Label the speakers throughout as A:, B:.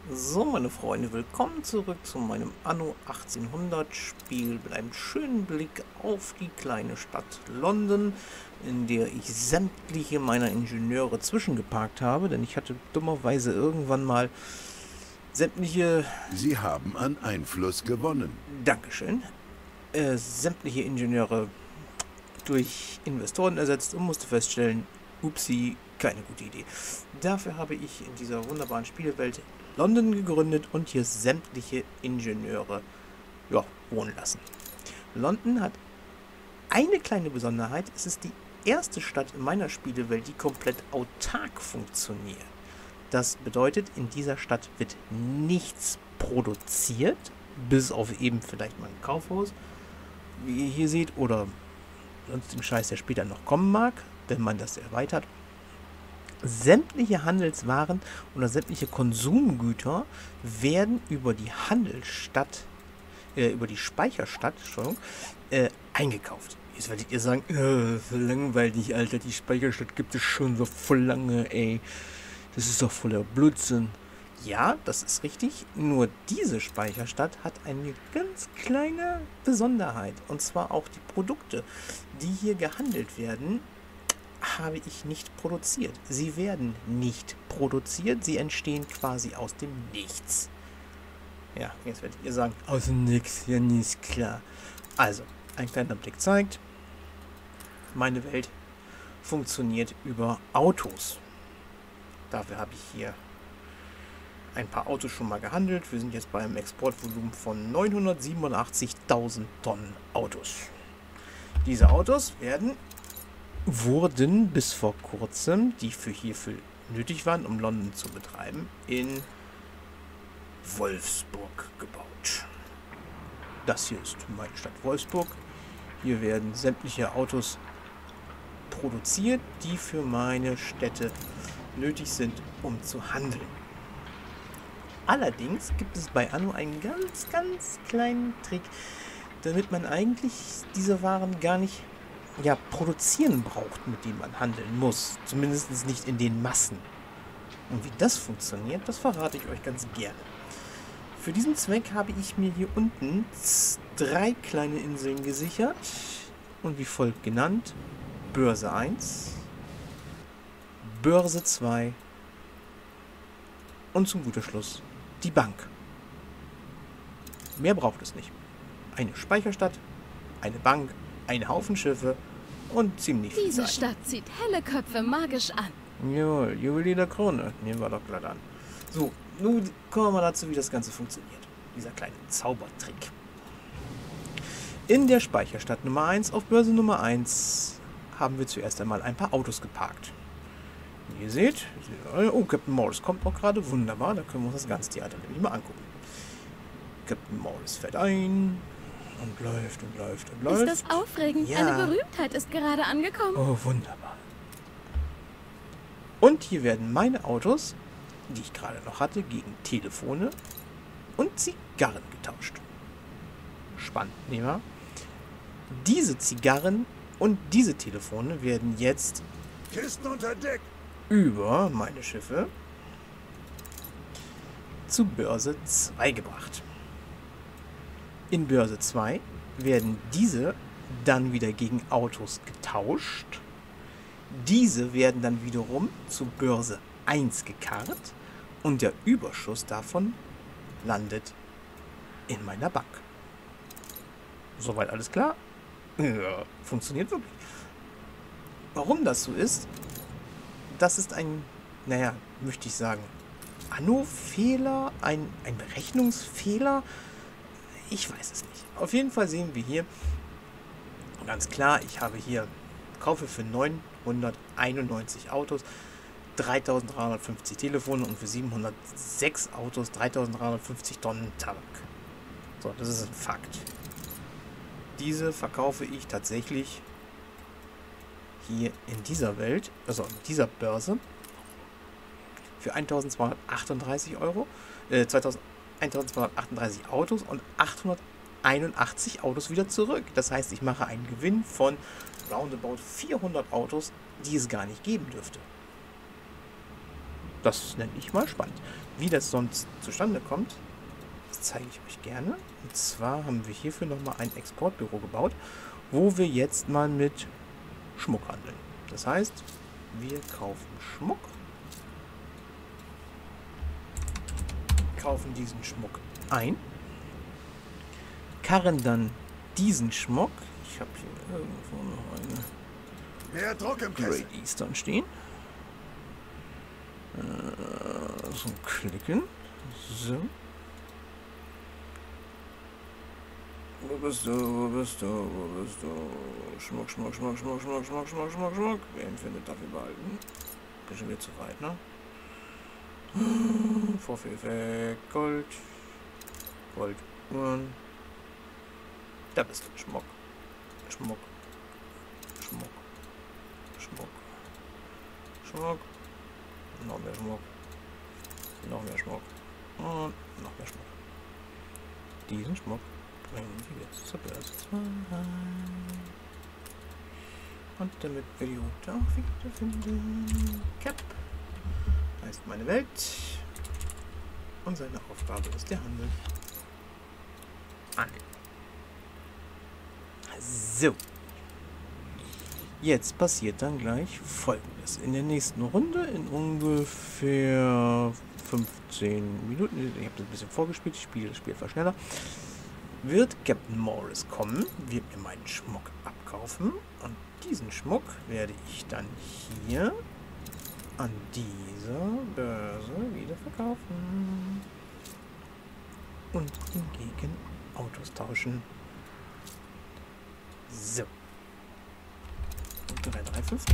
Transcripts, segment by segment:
A: So, meine Freunde, willkommen zurück zu meinem Anno 1800 Spiel mit einem schönen Blick auf die kleine Stadt London, in der ich sämtliche meiner Ingenieure zwischengeparkt habe, denn ich hatte dummerweise irgendwann mal sämtliche,
B: Sie haben an Einfluss gewonnen.
A: Dankeschön, sämtliche Ingenieure durch Investoren ersetzt und musste feststellen, upsi, keine gute Idee. Dafür habe ich in dieser wunderbaren Spielewelt London gegründet und hier sämtliche Ingenieure wohnen lassen. London hat eine kleine Besonderheit, es ist die erste Stadt in meiner Spielewelt, die komplett autark funktioniert. Das bedeutet, in dieser Stadt wird nichts produziert, bis auf eben vielleicht mal ein Kaufhaus, wie ihr hier seht, oder sonstigen Scheiß, der später noch kommen mag, wenn man das erweitert. Sämtliche Handelswaren oder sämtliche Konsumgüter werden über die Handelsstadt, über die Speicherstadt, eingekauft. Jetzt werdet ihr sagen, so langweilig, Alter, die Speicherstadt gibt es schon so voll lange, ey. Das ist doch voller Blödsinn. Ja, das ist richtig, nur diese Speicherstadt hat eine ganz kleine Besonderheit. Und zwar auch die Produkte, die hier gehandelt werden, habe ich nicht produziert. Sie werden nicht produziert, sie entstehen quasi aus dem Nichts. Ja, jetzt werdet ihr sagen, aus dem Nix, ja, nie ist klar. Also, ein kleiner Blick zeigt, meine Welt funktioniert über Autos. Dafür habe ich hier ein paar Autos schon mal gehandelt. Wir sind jetzt bei einem Exportvolumen von 987.000 Tonnen Autos. Diese Autos wurden bis vor kurzem, die hierfür nötig waren, um London zu betreiben, in Wolfsburg gebaut. Das hier ist meine Stadt Wolfsburg. Hier werden sämtliche Autos produziert, die für meine Städte nötig sind, um zu handeln. Allerdings gibt es bei Anno einen ganz, ganz kleinen Trick, damit man eigentlich diese Waren gar nicht produzieren braucht, mit denen man handeln muss. Zumindest nicht in den Massen. Und wie das funktioniert, das verrate ich euch ganz gerne. Für diesen Zweck habe ich mir hier unten 3 kleine Inseln gesichert und wie folgt genannt: Börse 1, Börse 2 und zum guter Schluss die Bank. Mehr braucht es nicht. Eine Speicherstadt, eine Bank, ein Haufen Schiffe und ziemlich viel
C: Diese
A: Zeit.
C: Stadt zieht helle Köpfe magisch an.
A: Jawohl, Juwelier der Krone. Nehmen wir doch glatt an. So, nun kommen wir mal dazu, wie das Ganze funktioniert. Dieser kleine Zaubertrick. In der Speicherstadt Nummer 1 auf Börse Nummer 1 haben wir zuerst einmal ein paar Autos geparkt. Wie ihr seht, oh, Captain Morris kommt auch gerade. Wunderbar, da können wir uns das ganze Theater nämlich mal angucken. Captain Morris fährt ein und läuft und läuft und läuft.
C: Ist das aufregend?
A: Ja.
C: Eine Berühmtheit ist gerade angekommen.
A: Oh, wunderbar. Und hier werden meine Autos, die ich gerade noch hatte, gegen Telefone und Zigarren getauscht. Spannend, nicht wahr? Diese Zigarren und diese Telefone werden jetzt
B: Kisten unter Deck!
A: über meine Schiffe zu Börse 2 gebracht. In Börse 2 werden diese dann wieder gegen Autos getauscht. Diese werden dann wiederum zu Börse 1 gekarrt und der Überschuss davon landet in meiner Bank. Soweit alles klar? Ja, funktioniert wirklich. Warum das so ist, das ist ein, möchte ich sagen, Anno-Fehler, ein Berechnungsfehler. Ich weiß es nicht. Auf jeden Fall sehen wir hier ganz klar, ich habe hier kaufe für 991 Autos 3.350 Telefone und für 706 Autos 3.350 Tonnen Tabak. So, das ist ein Fakt. Diese verkaufe ich tatsächlich hier in dieser Welt, also in dieser Börse, für 1.238 Euro, 1.238 Autos und 881 Autos wieder zurück. Das heißt, ich mache einen Gewinn von roundabout 400 Autos, die es gar nicht geben dürfte. Das nenne ich mal spannend. Wie das sonst zustande kommt, das zeige ich euch gerne. Und zwar haben wir hierfür nochmal ein Exportbüro gebaut, wo wir jetzt mal mit Schmuck handeln. Das heißt, wir kaufen Schmuck, kaufen diesen Schmuck ein, karren dann diesen Schmuck. Ich habe hier irgendwo noch eine
B: Mehr Druck im Kessel.
A: Great Eastern stehen. So klicken. So. Wo bist du? Wo bist du? Wo bist du? Schmuck, Schmuck, Schmuck, Schmuck, Schmuck, Schmuck, Schmuck, Schmuck, Schmuck. Wer ihn findet, darf ihn behalten. Bin schon wieder zu weit, ne? Vorführ weg. Gold. Gold. Uhren. Da bist du. Schmuck. Schmuck. Schmuck. Schmuck. Schmuck. Noch mehr Schmuck. Noch mehr Schmuck. Und noch mehr Schmuck. Diesen Schmuck bringen wir jetzt zur Börse 2. Und damit wir die Route auch wieder finden. Cap heißt meine Welt. Und seine Aufgabe ist der Handel. So. Jetzt passiert dann gleich Folgendes. In der nächsten Runde, in ungefähr 15 Minuten, ich habe das ein bisschen vorgespielt, ich spiele das Spiel etwas schneller, wird Captain Morris kommen, wird mir meinen Schmuck abkaufen und diesen Schmuck werde ich dann hier an dieser Börse wieder verkaufen und hingegen Autos tauschen. So. 3, 3, 5.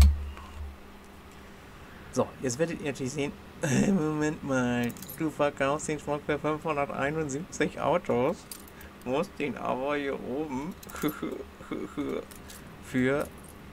A: So, jetzt werdet ihr natürlich sehen, Moment mal, du verkaufst den Schmuck für 571 Autos, musst den aber hier oben für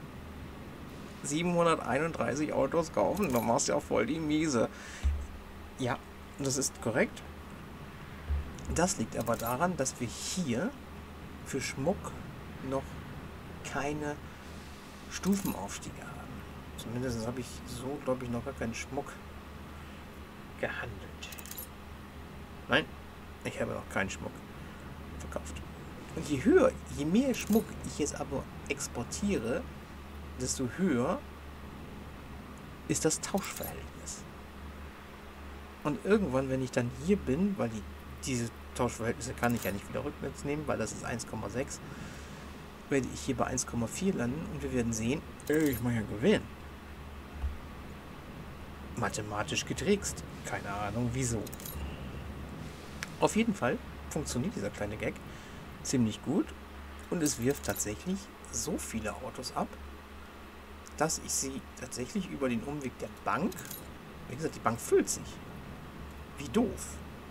A: 731 Autos kaufen. Du machst ja voll die Miese. Ja, das ist korrekt. Das liegt aber daran, dass wir hier für Schmuck noch keine Stufenaufstiege haben. Zumindest habe ich so, glaube ich, noch gar keinen Schmuck gehandelt. Nein, ich habe noch keinen Schmuck verkauft. Und je höher, je mehr Schmuck ich jetzt aber exportiere, desto höher ist das Tauschverhältnis. Und irgendwann, wenn ich dann hier bin, weil diese Tauschverhältnisse kann ich ja nicht wieder rückwärts nehmen, weil das ist 1,6, werde ich hier bei 1,4 landen und wir werden sehen, ich mache ja Gewinn. Mathematisch getrickst. Keine Ahnung wieso. Auf jeden Fall funktioniert dieser kleine Gag ziemlich gut und es wirft tatsächlich so viele Autos ab, dass ich sie tatsächlich über den Umweg der Bank, wie gesagt, die Bank füllt sich. Wie doof.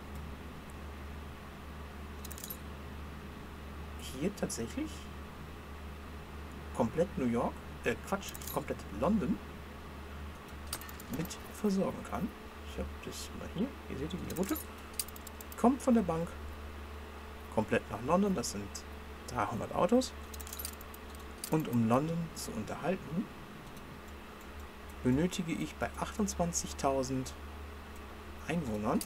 A: Hier tatsächlich komplett New York, komplett London mit versorgen kann. Ich habe das mal hier seht ihr die Route. Kommt von der Bank komplett nach London, das sind 300 Autos. Und um London zu unterhalten, benötige ich bei 28.000 Einwohnern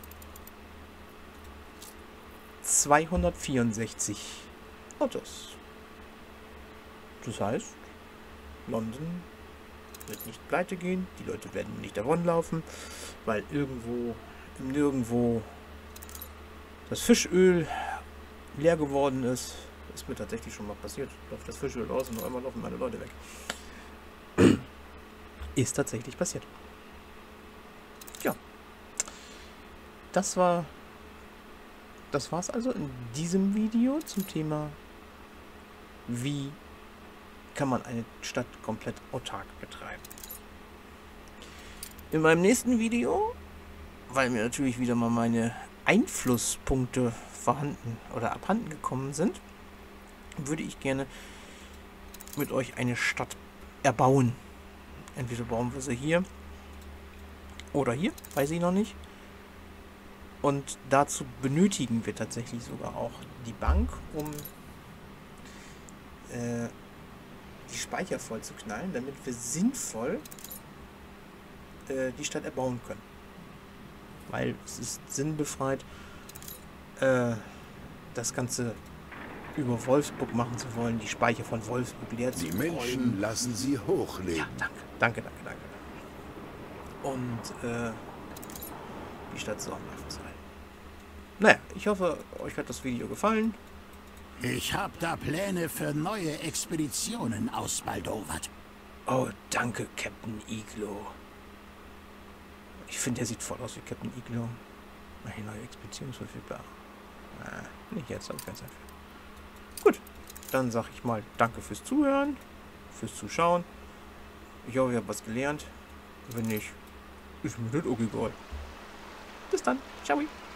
A: 264 Autos. Das heißt, London wird nicht pleite gehen, die Leute werden nicht davonlaufen, weil nirgendwo das Fischöl leer geworden ist. Ist mir tatsächlich schon mal passiert. Läuft das Fischöl aus und noch einmal laufen meine Leute weg. Ist tatsächlich passiert. Ja. Das war's also in diesem Video zum Thema, wie kann man eine Stadt komplett autark betreiben. In meinem nächsten Video, weil mir natürlich wieder mal meine Einflusspunkte vorhanden oder abhanden gekommen sind, würde ich gerne mit euch eine Stadt erbauen. Entweder bauen wir sie hier oder hier, weiß ich noch nicht. Und dazu benötigen wir tatsächlich sogar auch die Bank, um die Speicher voll zu knallen, damit wir sinnvoll die Stadt erbauen können. weil es ist sinnbefreit, das Ganze über Wolfsburg machen zu wollen, die Speicher von Wolfsburg leer zu
B: Die
A: räumen.
B: Menschen lassen sie hochleben.
A: Ja, danke. Und die Stadt soll offen sein. Naja, ich hoffe, euch hat das Video gefallen.
D: Ich hab da Pläne für neue Expeditionen ausbaldowert.
A: Oh, danke, Captain Iglo. Ich finde, der sieht voll aus wie Captain Iglo. Eine neue Expedition ist verfügbar. Nicht jetzt, habe ich keine Zeit für. Gut, dann sage ich mal danke fürs Zuhören, fürs Zuschauen. Ich hoffe, ihr habt was gelernt. Wenn nicht, ist mir das auch egal. Bis dann. Ciao.